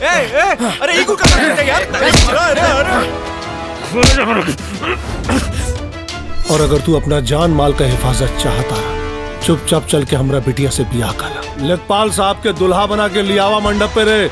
अरे इको कर यार। और अगर तू अपना जान माल का हिफाजत चाहता चुपचाप चल के हमरा बिटिया से बियाह करा। लेखपाल साहब के दुल्हा बना के लियावा मंडप पे रे।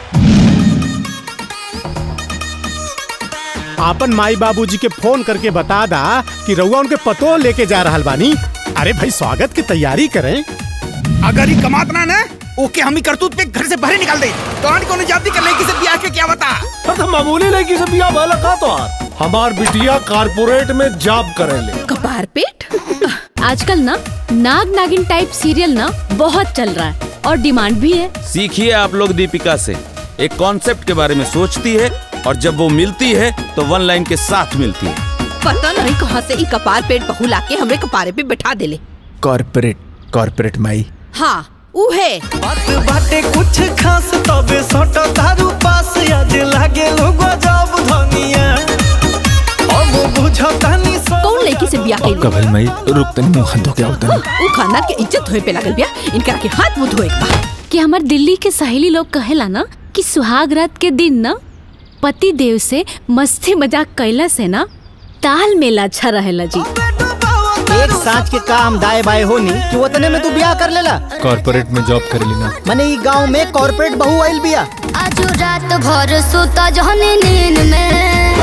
आपन माई बाबूजी के फोन करके बता दा कि रउआ उनके पतो लेके जा रहल बानी। अरे भाई स्वागत की तैयारी करें। अगर ही कमात ना ओके हम ही करतूत पे घर से बाहर निकाल दे। कौन कौन जाती कर लड़की से ब्याह के क्या बता। तो मामूली लड़की से ब्याह वाला का तो हमार बिटिया कारपोरेट में जॉब करेले। कपार पेट आजकल ना नाग नागिन टाइप सीरियल ना बहुत चल रहा है और डिमांड भी है। सीखिए आप लोग दीपिका से। एक कॉन्सेप्ट के बारे में सोचती है और जब वो मिलती है तो वन लाइन के साथ मिलती है। पता नहीं कहाँ से कपार पेट बहू लाके हमरे कपारे पे बैठा देले। कॉर्पोरेट माई। हाँ उहे बात बाटे कुछ खास तबे सटा तारू पास आज लागे लोग जब धनिया अब बुझतानी कौन लड़की से ब्याह कइले। कबल मई रुक तनी मुंह हाथ धो के आओ तनी। उ खानदान के इज्जत होए पे लागल ब्याह इनका के हाथ मुंह धोए के बा। कि हमार दिल्ली के सहेली लोग कहेला ना कि सुहाग रात के दिन ना पति देव से मस्ती मजाक कैला से ना ताल मेला अच्छा रहेला जी। एक सांच के काम दाए बाए होनी कि वतने में तू ब्याह कर लेला। कॉर्पोरेट में जॉब कर लेना मने ई गांव में कॉर्पोरेट बहू आइल बिया। आज रात भर सोता जहने नींद में।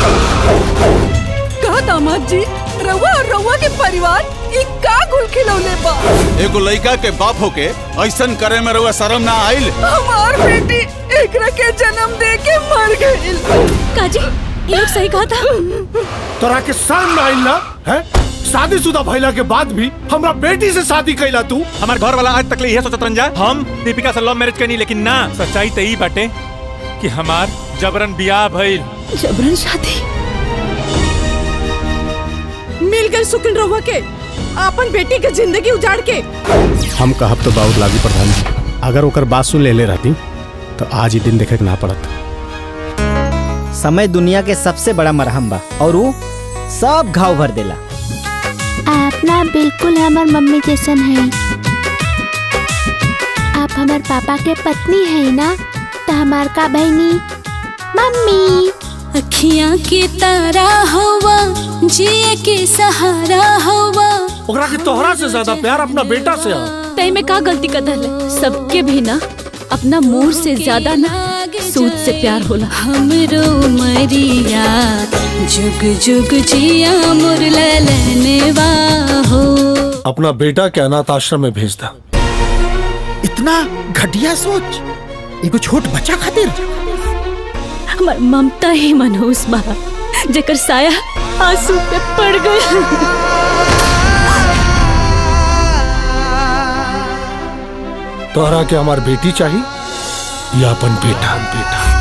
कहा दामाद जी रउआ के परिवार ई का गुल खिलौले बा। एगो लड़का के बाप होके ऐसन करे में रउआ शर्म ना आइल। हमार बेटी एकरा के जन्म दे के मर गइल। काजी ये लोग सही कहा था। तोरा के शर्म ना आइल ना है? शादीशुदा भइला के बाद भी हमरा बेटी से शादी कैला तू। हमार घर वाला आज तक ले यह सोचत रंजा हम दीपिका से लव मैरिज करनी, लेकिन ना सच्चाई तो यही बाटे कि हमार जबरन बियाह भइल। जबरन शादी मिल गई सुकिन रहुआ के अपन बेटी के जिंदगी उजाड़ के। हम कहब तो बहुत लागी प्रधान जी। अगर ओकर बात सुन ले रहती तो आज ही दिन देखे ना पड़त। समय दुनिया के सबसे बड़ा मरहम बा और वो सब घाव भर देला। आप ना बिल्कुल हमार मम्मी जैसन है। आप हमार पापा के पत्नी है ना तो हमार का बहनी मम्मी। अखियाँ की तारा हवा जिए के सहारा हवा। ओकरा के तोहरा से ज्यादा प्यार अपना बेटा से है। तई में का गलती कर दले। सबके भी ना अपना मूड से ज्यादा ना सूद से प्यार होला। हमरो मरिया जुग जुग जिया मोर ललनवा हो। अपना बेटा के अनाथ आश्रम में भेज दा। इतना घटिया सोच एगो छोट बच्चा खातिर। हमार ममता ही मनहूस बा जेकर साया आंसू पे पड़ गई। तोहरा के हमार बेटी चाहिए या अपन बेटा?